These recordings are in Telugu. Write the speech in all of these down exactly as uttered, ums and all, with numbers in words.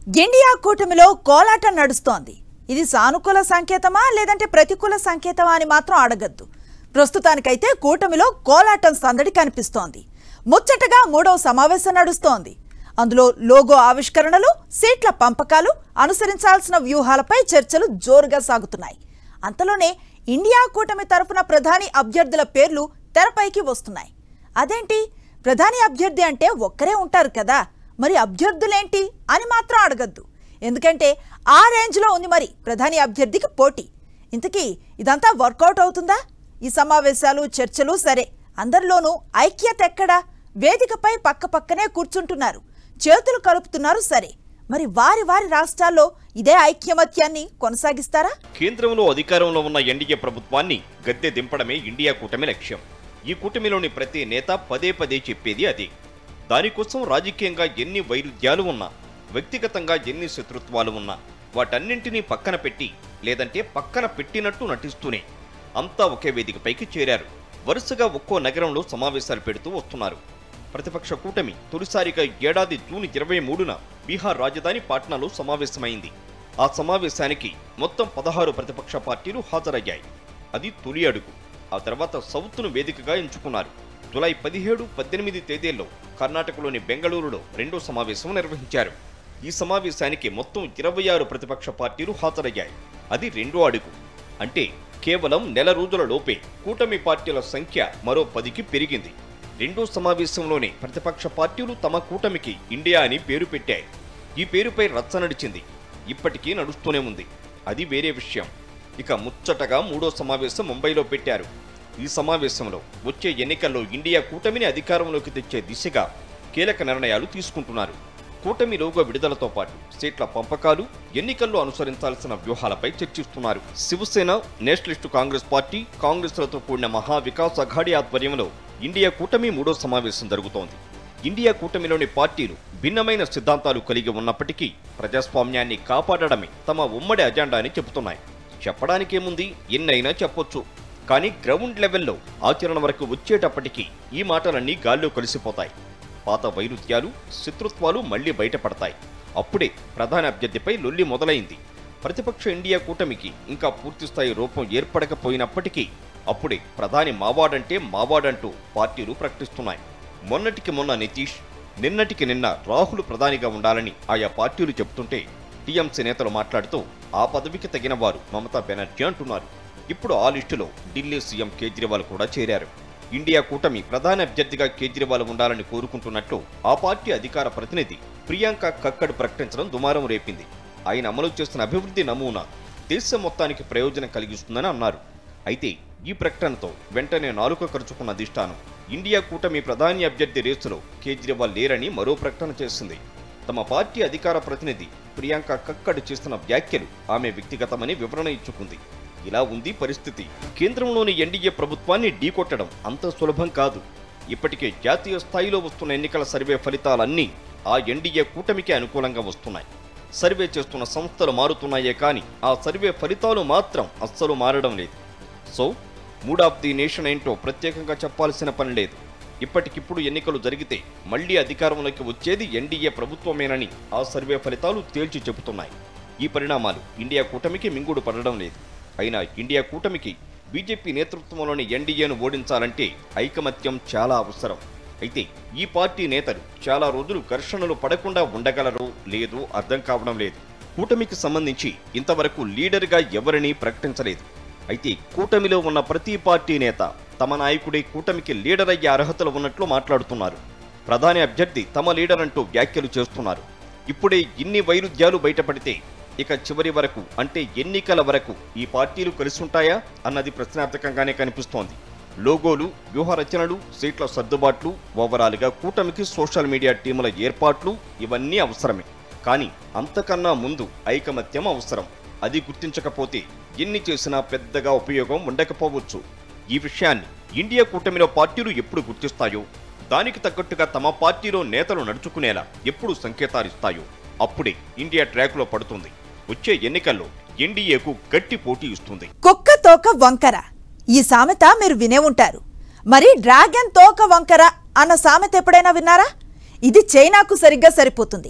ఇండియా కూటమిలో కోలాటం నడుస్తోంది. ఇది సానుకూల సంకేతమా లేదంటే ప్రతికూల సంకేతమా అని మాత్రం అడగద్దు. ప్రస్తుతానికైతే కూటమిలో కోలాటం సందడి కనిపిస్తోంది. ముచ్చటగా మూడవ సమావేశం నడుస్తోంది. అందులో లోగో ఆవిష్కరణలు, సీట్ల పంపకాలు, అనుసరించాల్సిన వ్యూహాలపై చర్చలు జోరుగా సాగుతున్నాయి. అంతలోనే ఇండియా కూటమి తరఫున ప్రధాని అభ్యర్థుల పేర్లు తెరపైకి వస్తున్నాయి. అదేంటి, ప్రధాని అభ్యర్థి అంటే ఒక్కరే ఉంటారు కదా, మరి అభ్యర్థులేంటి అని మాత్రం అడగద్దు. ఎందుకంటే ఆ రేంజ్లో ఉంది మరి ప్రధాని అభ్యర్థికి పోటీ. ఇంతకీ ఇదంతా వర్కౌట్ అవుతుందా? ఈ సమావేశాలు, చర్చలు సరే, అందరిలోనూ ఐక్యత ఎక్కడా? వేదికపై పక్క పక్కనే కూర్చుంటున్నారు, చేతులు కలుపుతున్నారు సరే, మరి వారి వారి రాష్ట్రాల్లో ఇదే ఐక్యమత్యాన్ని కొనసాగిస్తారా? కేంద్రంలో అధికారంలో ఉన్న ఎన్డీఏ ప్రభుత్వాన్ని గద్దె దింపడమే ఇండియా కూటమి లక్ష్యం. ఈ కూటమిలోని ప్రతి నేత పదే పదే చెప్పేది అదే. దానికోసం రాజకీయంగా ఎన్ని వైరుధ్యాలు ఉన్నా, వ్యక్తిగతంగా ఎన్ని శత్రుత్వాలు ఉన్నా వాటన్నింటినీ పక్కన పెట్టి, లేదంటే పక్కన పెట్టినట్టు నటిస్తూనే అంతా ఒకే వేదికపైకి చేరారు. వరుసగా ఒక్కో నగరంలో సమావేశాలు పెడుతూ వస్తున్నారు. ప్రతిపక్ష కూటమి తొలిసారిగా ఏడాది జూన్ ఇరవై మూడున బీహార్ రాజధాని పాట్నాలో సమావేశమైంది. ఆ సమావేశానికి మొత్తం పదహారు ప్రతిపక్ష పార్టీలు హాజరయ్యాయి. అది తొలి అడుగు. ఆ తర్వాత సౌత్ను వేదికగా ఎంచుకున్నారు. జులై పదిహేడు పద్దెనిమిది తేదీల్లో కర్ణాటకలోని బెంగళూరులో రెండో సమావేశం నిర్వహించారు. ఈ సమావేశానికి మొత్తం ఇరవై ఆరు ప్రతిపక్ష పార్టీలు హాజరయ్యాయి. అది రెండో అడుగు. అంటే కేవలం నెల రోజుల లోపే కూటమి పార్టీల సంఖ్య మరో పదికి పెరిగింది. రెండో సమావేశంలోనే ప్రతిపక్ష పార్టీలు తమ కూటమికి ఇండియా అని పేరు పెట్టాయి. ఈ పేరుపై రచ్చ నడిచింది, ఇప్పటికీ నడుస్తూనే ఉంది. అది వేరే విషయం. ఇక ముచ్చటగా మూడో సమావేశం ముంబైలో పెట్టారు. ఈ సమావేశంలో వచ్చే ఎన్నికల్లో ఇండియా కూటమిని అధికారంలోకి తెచ్చే దిశగా కీలక నిర్ణయాలు తీసుకుంటున్నారు. కూటమి లోగో విడుదలతో పాటు సీట్ల పంపకాలు, ఎన్నికల్లో అనుసరించాల్సిన వ్యూహాలపై చర్చిస్తున్నారు. శివసేన, నేషనలిస్టు కాంగ్రెస్ పార్టీ, కాంగ్రెస్లతో కూడిన మహా వికాస్ అఘాడీ ఆధ్వర్యంలో ఇండియా కూటమి మూడో సమావేశం జరుగుతోంది. ఇండియా కూటమిలోని పార్టీలు భిన్నమైన సిద్ధాంతాలు కలిగి ఉన్నప్పటికీ ప్రజాస్వామ్యాన్ని కాపాడడమే తమ ఉమ్మడి అజెండా అని చెబుతున్నాయి. చెప్పడానికేముంది, ఎన్నైనా చెప్పొచ్చు. కానీ గ్రౌండ్ లెవెల్లో ఆచరణ వరకు వచ్చేటప్పటికీ ఈ మాటలన్నీ గాల్లో కలిసిపోతాయి. పాత వైరుధ్యాలు, శత్రుత్వాలు మళ్లీ బయటపడతాయి. అప్పుడే ప్రధాని అభ్యర్థిపై లొల్లి మొదలైంది. ప్రతిపక్ష ఇండియా కూటమికి ఇంకా పూర్తిస్థాయి రూపం ఏర్పడకపోయినప్పటికీ అప్పుడే ప్రధాని మావాడంటే మావాడంటూ పార్టీలు ప్రకటిస్తున్నాయి. మొన్నటికి మొన్న నితీష్, నిన్నటికి నిన్న రాహుల్ ప్రధానిగా ఉండాలని ఆయా పార్టీలు చెబుతుంటే టీఎంసీ నేతలు మాట్లాడుతూ ఆ పదవికి తగిన వారు మమతా బెనర్జీ అంటున్నారు. ఇప్పుడు ఆ లిస్టులో ఢిల్లీ సీఎం కేజ్రీవాల్ కూడా చేరారు. ఇండియా కూటమి ప్రధాన అభ్యర్థిగా కేజ్రీవాల్ ఉండాలని కోరుకుంటున్నట్లు ఆ పార్టీ అధికార ప్రతినిధి ప్రియాంక కక్కడ్ ప్రకటించడం దుమారం రేపింది. ఆయన అమలు చేస్తున్న అభివృద్ధి నమూనా దేశం మొత్తానికి ప్రయోజనం కలిగిస్తుందని అన్నారు. అయితే ఈ ప్రకటనతో వెంటనే నాలుక ఖర్చుకున్న అధిష్టానం ఇండియా కూటమి ప్రధాని అభ్యర్థి రేసులో కేజ్రీవాల్ లేరని మరో ప్రకటన చేసింది. తమ పార్టీ అధికార ప్రతినిధి ప్రియాంక కక్కడ్ చేస్తున్న వ్యాఖ్యలు ఆమె వ్యక్తిగతమని వివరణ ఇచ్చుకుంది. ఇలా ఉంది పరిస్థితి. కేంద్రంలోని ఎన్డీఏ ప్రభుత్వాన్ని ఢీకొట్టడం అంత సులభం కాదు. ఇప్పటికే జాతీయ స్థాయిలో వస్తున్న ఎన్నికల సర్వే ఫలితాలన్నీ ఆ ఎన్డీఏ కూటమికి అనుకూలంగా వస్తున్నాయి. సర్వే చేస్తున్న సంస్థలు మారుతున్నాయే కానీ ఆ సర్వే ఫలితాలు మాత్రం అస్సలు మారడం లేదు. So mood of the nation ఏంటో ప్రత్యేకంగా చెప్పాల్సిన పని లేదు. ఇప్పటికిప్పుడు ఎన్నికలు జరిగితే మళ్లీ అధికారంలోకి వచ్చేది ఎన్డీఏ ప్రభుత్వమేనని ఆ సర్వే ఫలితాలు తేల్చి చెబుతున్నాయి. ఈ పరిణామాలు ఇండియా కూటమికి మింగుడు పడడం లేదు. అయినా ఇండియా కూటమికి బీజేపీ నేతృత్వంలోని ఎన్డీఏను ఓడించాలంటే ఐకమత్యం చాలా అవసరం. అయితే ఈ పార్టీ నేతలు చాలా రోజులు ఘర్షణలు పడకుండా ఉండగలరో లేదో అర్థం కావడం లేదు. కూటమికి సంబంధించి ఇంతవరకు లీడర్గా ఎవరినీ ప్రకటించలేదు. అయితే కూటమిలో ఉన్న ప్రతి పార్టీ నేత తమ నాయకుడే కూటమికి లీడర్ అయ్యే అర్హతలు ఉన్నట్లు మాట్లాడుతున్నారు. ప్రధాని అభ్యర్థి తమ లీడర్ అంటూ వ్యాఖ్యలు చేస్తున్నారు. ఇప్పుడే ఇన్ని వైరుధ్యాలు బయటపడితే ఇక చివరి వరకు అంటే ఎన్నికల వరకు ఈ పార్టీలు కలిసుంటాయా అన్నది ప్రశ్నార్థకంగానే కనిపిస్తోంది. లోగోలు, వ్యూహ రచనలు, సీట్ల సర్దుబాట్లు, ఓవరాల్గా కూటమికి సోషల్ మీడియా టీముల ఏర్పాట్లు ఇవన్నీ అవసరమే. కానీ అంతకన్నా ముందు ఐకమత్యం అవసరం. అది గుర్తించకపోతే ఎన్ని చేసినా పెద్దగా ఉపయోగం ఉండకపోవచ్చు. ఈ విషయాన్ని ఇండియా కూటమిలో పార్టీలు ఎప్పుడు గుర్తిస్తాయో, దానికి తగ్గట్టుగా తమ పార్టీలో నేతలు నడుచుకునేలా ఎప్పుడు సంకేతాలిస్తాయో అప్పుడే ఇండియా ట్రాక్లో పడుతుంది. వచ్చే ఎన్నికల్లో ఎన్డీఏకు గట్టి పోటీ ఇస్తుంది. కుక్క తోక వంకర, ఈ సామెత మీరు వినే ఉంటారు. మరి డ్రాగన్ తోక వంకర అన్న సామెత ఎప్పుడైనా విన్నారా? ఇది చైనాకు సరిగ్గా సరిపోతుంది.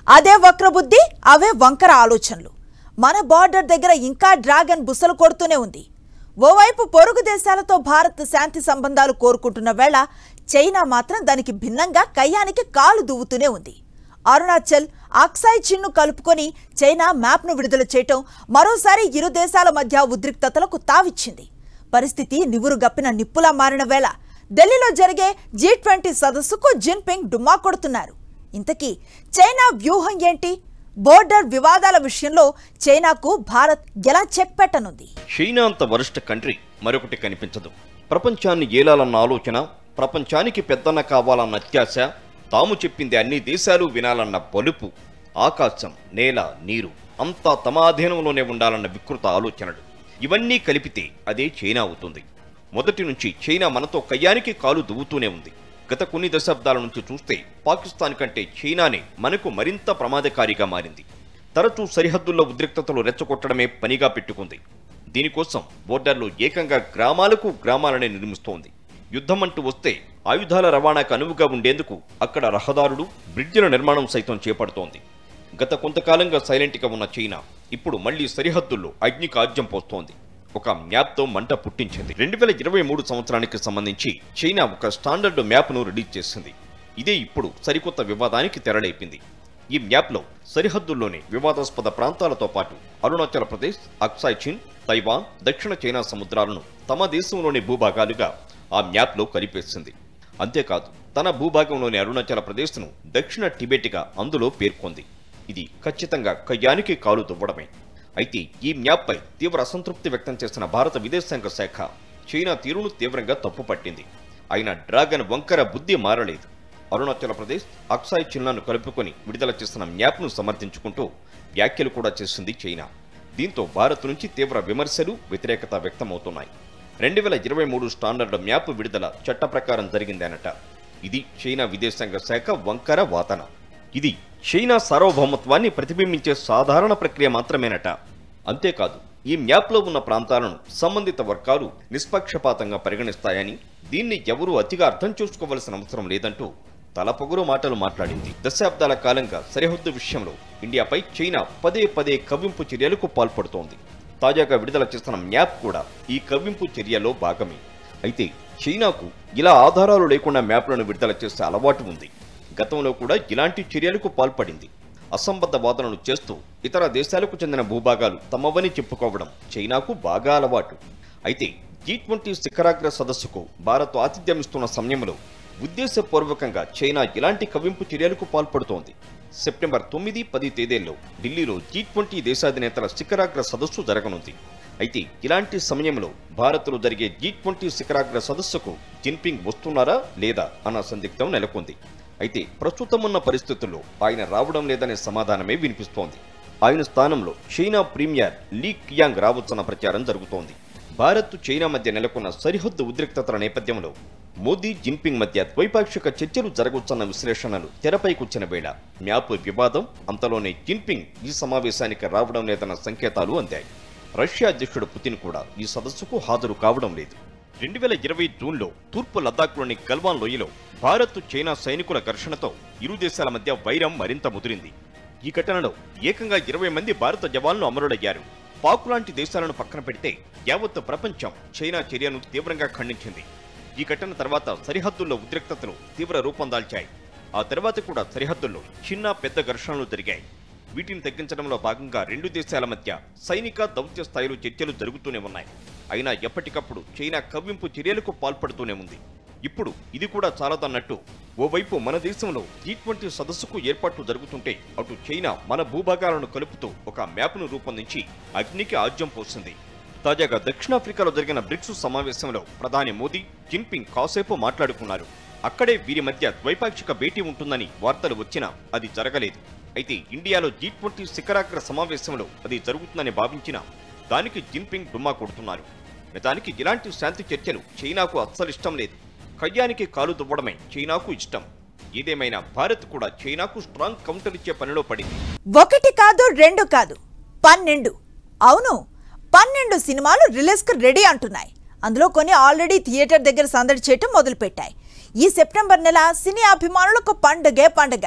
అదే వక్రబుద్ధి, అవే వంకర ఆలోచనలు. మన బార్డర్ దగ్గర ఇంకా డ్రాగన్ బుసలు కొడుతూనే ఉంది. ఓవైపు పొరుగు దేశాలతో భారత్ శాంతి సంబంధాలు కోరుకుంటున్న వేళ చైనా మాత్రం దానికి భిన్నంగా కయ్యానికి కాలు దువ్వుతూనే ఉంది. అరుణాచల్, అక్సాయ్ చిన్ను కలుపుకొని చైనా మ్యాప్ను విడుదల చేయటం మరోసారి ఇరు దేశాల మధ్య ఉద్రిక్తతలకు తావిచ్చింది. పరిస్థితి నివురు గప్పిన నిప్పులా మారిన వేళ ఢిల్లీలో జరిగే జీ ట్వంటీ సదస్సుకు జిన్పింగ్ డుమ్మా కొడుతున్నారు. ఇంతకీ చైనా వ్యూహం ఏంటి? బోర్డర్ వివాదాల విషయంలో చైనాకు భారత్ ఎలా చెక్ పెట్టనుంది? చైనా అంత వరిష్ట కంట్రీ మరొకటి కనిపించదు. ప్రపంచాన్ని ఏలాలన్న ఆలోచన, ప్రపంచానికి పెద్దన్న కావాలన్న అత్యాశ, తాము చెప్పింది అన్ని దేశాలు వినాలన్న బలుపు, ఆకాశం, నేల, నీరు అంతా తమ ఆధీనంలోనే ఉండాలన్న వికృత ఆలోచనలు, ఇవన్నీ కలిపితే అదే చైనా అవుతుంది. మొదటి నుంచి చైనా మనతో కయ్యానికి కాలు దువ్వుతూనే ఉంది. గత కొన్ని దశాబ్దాల నుంచి చూస్తే పాకిస్తాన్ కంటే చైనానే మనకు మరింత ప్రమాదకారిగా మారింది. తరచూ సరిహద్దుల్లో ఉద్రిక్తతలు రెచ్చగొట్టడమే పనిగా పెట్టుకుంది. దీనికోసం బోర్డర్లో ఏకంగా గ్రామాలకు గ్రామాలనే నిర్మిస్తోంది. యుద్ధం అంటూ వస్తే ఆయుధాల రవాణాకు అనువుగా ఉండేందుకు అక్కడ రహదారులు, బ్రిడ్జిల నిర్మాణం సైతం చేపడుతోంది. గత కొంతకాలంగా సైలెంట్గా ఉన్న చైనా ఇప్పుడు మళ్లీ సరిహద్దుల్లో అగ్ని కాజ్యం పోస్తోంది. ఒక మ్యాప్తో మంట పుట్టించింది. రెండు వేల ఇరవై మూడు సంవత్సరానికి సంబంధించి చైనా ఒక స్టాండర్డ్ మ్యాప్ను రిలీజ్ చేసింది. ఇదే ఇప్పుడు సరికొత్త వివాదానికి తెరలేపింది. ఈ మ్యాప్లో సరిహద్దుల్లోని వివాదాస్పద ప్రాంతాలతో పాటు అరుణాచల్ ప్రదేశ్, అక్సాయ్ చిన్, తైవాన్, దక్షిణ చైనా సముద్రాలను తమ దేశంలోని భూభాగాలుగా ఆ మ్యాప్లో కలిపేసింది. అంతేకాదు తన భూభాగంలోని అరుణాచల్ ప్రదేశ్ను దక్షిణ టిబెట్గా అందులో పేర్కొంది. ఇది ఖచ్చితంగా కయ్యానికి కాలు దువ్వడమే. అయితే ఈ మ్యాప్పై తీవ్ర అసంతృప్తి వ్యక్తం చేసిన భారత విదేశాంగ శాఖ చైనా తీరును తీవ్రంగా తప్పుపట్టింది. అయినా డ్రాగన్ వంకర బుద్ధి మారలేదు. అరుణాచల్ ప్రదేశ్, అక్సాయ్ చిన్లను కలుపుకొని విడుదల చేసిన మ్యాప్ను సమర్థించుకుంటూ వ్యాఖ్యలు కూడా చేసింది చైనా. దీంతో భారత్ నుంచి తీవ్ర విమర్శలు, వ్యతిరేకత వ్యక్తమవుతున్నాయి. రెండు వేల ఇరవై మూడు స్టాండర్డ్ మ్యాప్ విడుదల చట్ట ప్రకారం జరిగిందనట. ఇది చైనా విదేశాంగ శాఖ వంకర వాదన. ఇది చైనా సార్వభౌమత్వాన్ని ప్రతిబింబించే సాధారణ ప్రక్రియ మాత్రమేనట. అంతేకాదు ఈ మ్యాప్లో ఉన్న ప్రాంతాలను సంబంధిత వర్గాలు నిష్పక్షపాతంగా పరిగణిస్తాయని, దీన్ని ఎవరూ అతిగా అర్థం చేసుకోవలసిన అవసరం లేదంటూ తలపొగరు మాటలు మాట్లాడింది. దశాబ్దాల కాలంగా సరిహద్దు విషయంలో ఇండియాపై చైనా పదే పదే కవ్వింపు చర్యలకు పాల్పడుతోంది. తాజాగా విడుదల చేస్తున్న మ్యాప్ కూడా ఈ కవ్వింపు చర్యలో భాగమే. అయితే చైనాకు ఇలా ఆధారాలు లేకుండా మ్యాప్లను విడుదల చేసే అలవాటు ఉంది. గతంలో కూడా ఇలాంటి చర్యలకు పాల్పడింది. అసంబద్ధ వాదనలు చేస్తూ ఇతర దేశాలకు చెందిన భూభాగాలు తమవని చెప్పుకోవడం చైనాకు బాగా అలవాటు. అయితే జీ ట్వంటీ శిఖరాగ్ర సదస్సుకు భారత్ ఆతిథ్యమిస్తున్న సమయంలో ఉద్దేశపూర్వకంగా చైనా ఇలాంటి కవ్వింపు చర్యలకు పాల్పడుతోంది. సెప్టెంబర్ తొమ్మిది, పది తేదీల్లో ఢిల్లీలో జీ ట్వంటీ దేశాధినేతల శిఖరాగ్ర సదస్సు జరగనుంది. అయితే ఇలాంటి సమయంలో భారత్లో జరిగే జీ ట్వంటీ శిఖరాగ్ర సదస్సుకు జిన్పింగ్ వస్తున్నారా లేదా అన్న సందిగ్ధం నెలకొంది. అయితే ప్రస్తుతం ఉన్న పరిస్థితుల్లో ఆయన రావడం లేదనే సమాధానమే వినిపిస్తోంది. ఆయన స్థానంలో చైనా ప్రీమియర్ లీ కియాంగ్ రావచ్చన్న ప్రచారం జరుగుతోంది. భారత్, చైనా మధ్య నెలకొన్న సరిహద్దు ఉద్రిక్తతల నేపథ్యంలో మోదీ, జిన్పింగ్ మధ్య ద్వైపాక్షిక చర్చలు జరగవచ్చన్న విశ్లేషణలు తెరపైకొచ్చిన వేళ మ్యాప్ వివాదం అంతలోనే జిన్పింగ్ ఈ సమావేశానికి రావడం లేదన్న సంకేతాలు అందాయి. రష్యా అధ్యక్షుడు పుతిన్ కూడా ఈ సదస్సుకు హాజరు కావడం లేదు. రెండు వేల ఇరవై జూన్లో తూర్పు లద్దాఖ్లోని గల్వాన్ లోయలో భారత్, చైనా సైనికుల ఘర్షణతో ఇరు దేశాల మధ్య వైరం మరింత ముదిరింది. ఈ ఘటనలో ఏకంగా ఇరవై మంది భారత జవాన్లు అమరులయ్యారు. పాక్ లాంటి దేశాలను పక్కన పెడితే యావత్ ప్రపంచం చైనా చర్యను తీవ్రంగా ఖండించింది. ఈ ఘటన తర్వాత సరిహద్దుల్లో ఉద్రిక్తతలు తీవ్ర రూపం దాల్చాయి. ఆ తర్వాత కూడా సరిహద్దుల్లో చిన్న పెద్ద ఘర్షణలు జరిగాయి. వీటిని తగ్గించడంలో భాగంగా రెండు దేశాల మధ్య సైనిక, దౌత్య స్థాయిలో చర్చలు జరుగుతూనే ఉన్నాయి. అయినా ఎప్పటికప్పుడు చైనా కవ్వింపు చర్యలకు పాల్పడుతూనే ఉంది. ఇప్పుడు ఇది కూడా చాలదన్నట్టు ఓవైపు మన దేశంలో జీ ట్వంటీ సదస్సుకు ఏర్పాట్లు జరుగుతుంటే అటు చైనా మన భూభాగాలను కలుపుతూ ఒక మ్యాప్ను రూపొందించి అగ్నికి ఆజ్యం పోసింది. తాజాగా దక్షిణాఫ్రికాలో జరిగిన బ్రిక్స్ సమావేశంలో ప్రధాని మోదీ, జిన్పింగ్ కాసేపు మాట్లాడుకున్నారు. అక్కడే వీరి మధ్య ద్వైపాక్షిక భేటీ ఉంటుందని వార్తలు వచ్చినా అది జరగలేదు. అయితే ఇండియాలో జీ ట్వంటీ శిఖరాగ్ర సమావేశంలో అది జరుగుతుందని భావించినా దానికి జిన్పింగ్ డుమ్మా కొడుతున్నారు. నిజానికి ఇలాంటి శాంతి చర్చలు చైనాకు అస్సలిష్టం లేదు. కయ్యానికి కాలు దువ్వడమే చైనాకు ఇష్టం. ఏదేమైనా భారత్ కూడా చైనాకు స్ట్రాంగ్ కౌంటర్ ఇచ్చే పనిలో పడింది. ఒకటి కాదు, రెండు కాదు, పన్నెండు. అవును, పన్నెండు సినిమాలు రిలీజ్ కు రెడీ అంటున్నాయి. అందులో కొన్ని ఆల్రెడీ థియేటర్ దగ్గర సందడి చేయటం మొదలుపెట్టాయి. ఈ సెప్టెంబర్ నెల సినీ అభిమానులకు పండుగే పండుగ.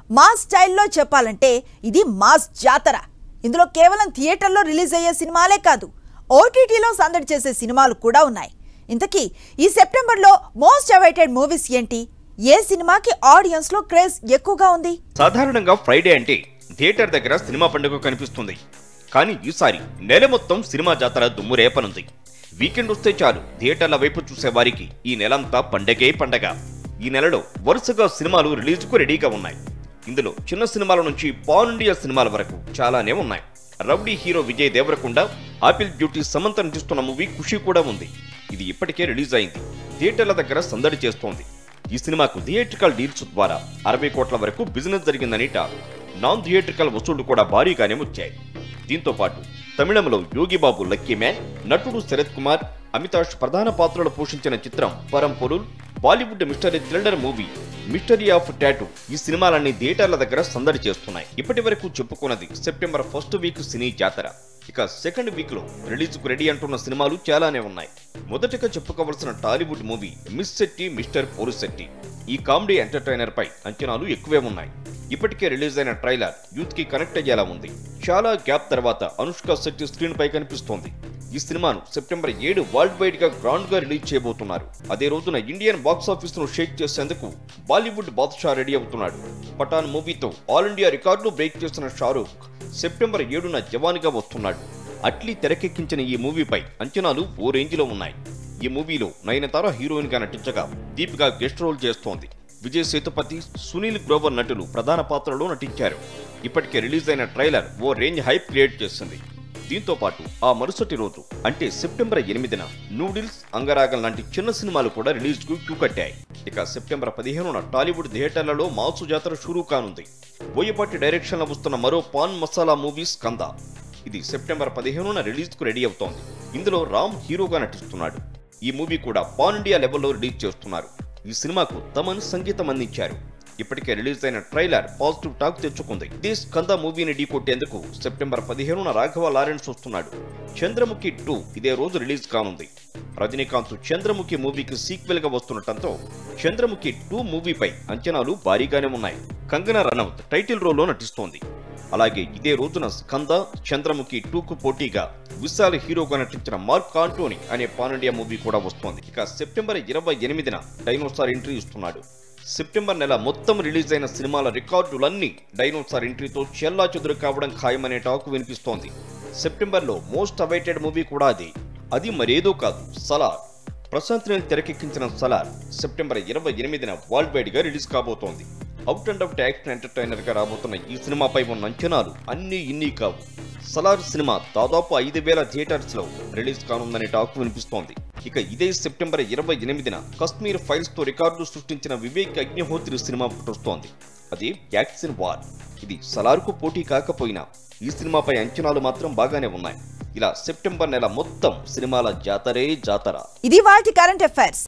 మాస్ స్టైల్లో చెప్పాలంటే ఇది మాస్ జాతర. ఇందులో కేవలం థియేటర్లో రిలీజ్ అయ్యే సినిమాలే కాదు, ఓటీటీలో సందడి చేసే సినిమాలు కూడా ఉన్నాయి. ఇంతకీ ఈ సెప్టెంబర్లో మోస్ట్ అవైటెడ్ మూవీస్ ఏంటి? ఏ సినిమాకి ఆడియన్స్ లో క్రేజ్ ఎక్కువగా ఉంది? సాధారణంగా ఫ్రైడే అంటే థియేటర్ దగ్గర సినిమా పండుగ కనిపిస్తుంది. కానీ ఈసారి నెల మొత్తం సినిమా జాతర దుమ్ము రేపనుంది. వీకెండ్ వస్తే చాలు థియేటర్ల వైపు చూసే వారికి ఈ నెలంతా పండగే పండగ. ఈ నెలలో వరుసగా సినిమాలు రిలీజ్కు రెడీగా ఉన్నాయి. ఇందులో చిన్న సినిమాల నుంచి పాన్ ఇండియా సినిమాల వరకు చాలానే ఉన్నాయి. Rowdy hero Vijay Devarakonda, apple beauty Samantha నటిస్తున్న మూవీ ఖుషి కూడా ఉంది. ఇది ఇప్పటికే రిలీజ్ అయింది, థియేటర్ల దగ్గర సందడి చేస్తోంది. ఈ సినిమాకు థియేట్రికల్ డీల్స్ ద్వారా అరవై కోట్ల వరకు బిజినెస్ జరిగిందని టాక్. నాన్ థియేట్రికల్ వసూళ్లు కూడా భారీగానే వచ్చాయి. దీంతో పాటు తమిళంలో యోగిబాబు లక్కీ మ్యాన్, నటుడు శరత్ కుమార్, అమితాష్ ప్రధాన పాత్రలు పోషించిన చిత్రం Param Porul, Bollywood mystery thriller movie mystery of tattoo ఈ సినిమాలన్నీ థియేటర్ల దగ్గర సందడి చేస్తున్నాయి. ఇప్పటి వరకు చెప్పుకున్నది సెప్టెంబర్ ఫస్ట్ వీక్ సినీ జాతర. ఇక సెకండ్ వీక్ లో రిలీజ్ కు రెడీ అంటున్న సినిమాలు చాలానే ఉన్నాయి. మొదటగా చెప్పుకోవాల్సిన Tollywood movie miss Shetty mister Polishetty. ఈ కామెడీ ఎంటర్టైనర్ పై అంచనాలు ఎక్కువే ఉన్నాయి. ఇప్పటికే రిలీజ్ అయిన ట్రైలర్ యూత్ కి కనెక్ట్ అయ్యేలా ఉంది. చాలా గ్యాప్ తర్వాత అనుష్క శెట్టి స్క్రీన్ పై కనిపిస్తోంది. ఈ సినిమాను సెప్టెంబర్ ఏడు వరల్డ్ వైడ్ గా గ్రాండ్ గా రిలీజ్ చేయబోతున్నారు. అదే రోజున ఇండియన్ బాక్స్ ఆఫీస్ ను షేక్ చేసేందుకు బాలీవుడ్ బాద్షా రెడీ అవుతున్నాడు. పఠాన్ మూవీతో ఆల్ ఇండియా రికార్డును బ్రేక్ చేసిన షారూక్ సెప్టెంబర్ ఏడున జవాన్ గా వస్తున్నాడు. అట్లీ తెరకెక్కించిన ఈ మూవీపై అంచనాలు ఓ రేంజ్ లో ఉన్నాయి. ఈ మూవీలో నయనతార హీరోయిన్ గా నటించగా దీపిక గెస్ట్ రోల్ చేస్తోంది. విజయ్ సేతుపతి, సునీల్ గ్రోవర్ నటులు ప్రధాన పాత్రలో నటించారు. ఇప్పటికే రిలీజ్ అయిన ట్రైలర్ ఓ రేంజ్ హైప్ క్రియేట్ చేసింది. దీంతో పాటు ఆ మరుసటి రోజు అంటే సెప్టెంబర్ ఎనిమిదిన నూడిల్స్, అంగరాగం లాంటి చిన్న సినిమాలు కూడా రిలీజ్ కు క్యూ కట్టాయి. ఇక సెప్టెంబర్ పదిహేనున టాలీవుడ్ థియేటర్లలో మాసు జాతర షురూ కానుంది. బోయపాటి డైరెక్షన్ లో వస్తున్న మరో పాన్ మసాలా మూవీ స్కంద. ఇది సెప్టెంబర్ పదిహేనున రిలీజ్ కు రెడీ అవుతోంది. ఇందులో రామ్ హీరోగా నటిస్తున్నాడు. ఈ మూవీ కూడా పాన్ ఇండియా లెవెల్లో రిలీజ్ చేస్తున్నారు. ఈ సినిమాకు తమన్ సంగీతం అందించారు. ఇప్పటికే రిలీజ్ అయిన ట్రైలర్ పాజిటివ్ టాక్ తెచ్చుకుంది. ఈ స్కంద మూవీని ఢీకొట్టేందుకు సెప్టెంబర్ పదిహేనున రాఘవ లారెన్స్ వస్తున్నాడు. చంద్రముఖి టూ ఇదే రోజు రిలీజ్ కానుంది. రజనీకాంత్ చంద్రముఖి మూవీకి సీక్వెల్ గా వస్తుండటంతో చంద్రముఖి టూ మూవీపై అంచనాలు భారీగానే ఉన్నాయి. కంగనా రనౌత్ టైటిల్ రోల్లో నటిస్తోంది. అలాగే ఇదే రోజున స్కంద, చంద్రముఖి టూకు పోటీగా విశాల్ హీరోగా నటించిన మార్క్ ఆంటోనీ అనే పాన్ ఇండియా మూవీ కూడా వస్తోంది. ఇక సెప్టెంబర్ ఇరవై ఎనిమిదిన డైనోసార్ ఎంట్రీ ఇస్తున్నాడు. సెప్టెంబర్ నెల మొత్తం రిలీజ్ అయిన సినిమాల రికార్డులన్నీ డైనోసార్ ఎంట్రీతో చెల్లా చెదురు కావడం ఖాయమనే టాక్ వినిపిస్తోంది. సెప్టెంబర్ లో మోస్ట్ అవైటెడ్ మూవీ కూడా అదే. అది మరేదో కాదు, సలార్. ప్రశాంత్ నీల్ తెరకెక్కించిన సలార్ సెప్టెంబర్ ఇరవై ఎనిమిదిన వరల్డ్ వైడ్ గా రిలీజ్ కాబోతోంది. Out and out action entertainer గా రాబోతున్న ఈ సినిమాపై ఉన్న అంచనాలు అన్ని ఇన్ని కావు. సలార్ సినిమా దాదాపు ఐదు వేల థియేటర్స్ లో రిలీజ్ కానుందనే టాక్ వినిపిస్తోంది. ఇక ఇదే సెప్టెంబర్ ఇరవై ఎనిమిదిన కశ్మీర్ ఫైల్స్ తో రికార్డు సృష్టించిన వివేక్ అగ్నిహోత్రి సినిమా పుట్టొస్తోంది. అది వ్యాక్సిన్ వార్. ఇది సలార్ కు పోటీ కాకపోయినా ఈ సినిమాపై అంచనాలు మాత్రం బాగానే ఉన్నాయి. ఇలా సెప్టెంబర్ నెల మొత్తం సినిమాల జాతరే జాతర. ఇది వాటి కరెంట్ అఫైర్స్.